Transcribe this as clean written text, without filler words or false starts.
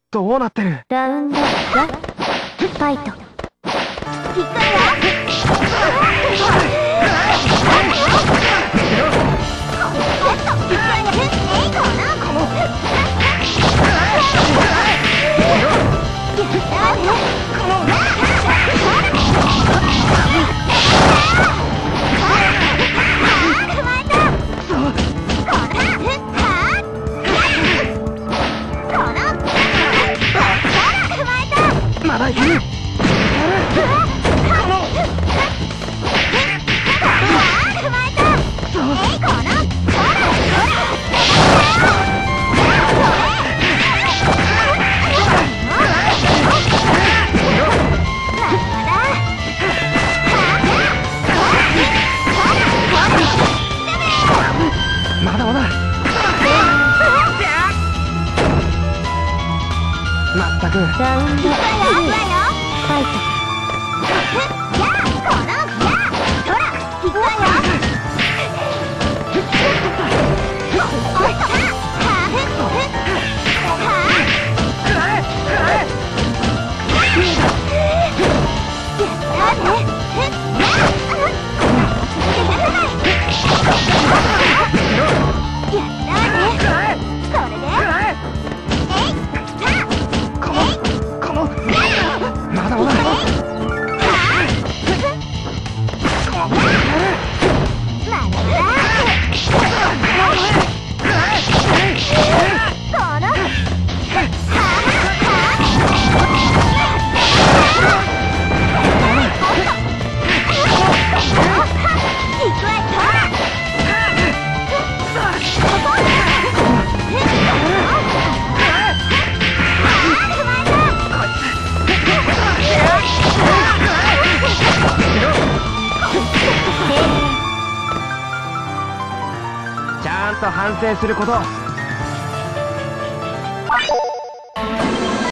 どうなってる？ ラウンド1ファイト。引っかえまだいける。まだまだ。まったく。 ラウンド2ファイト。 ちゃんと反省すること。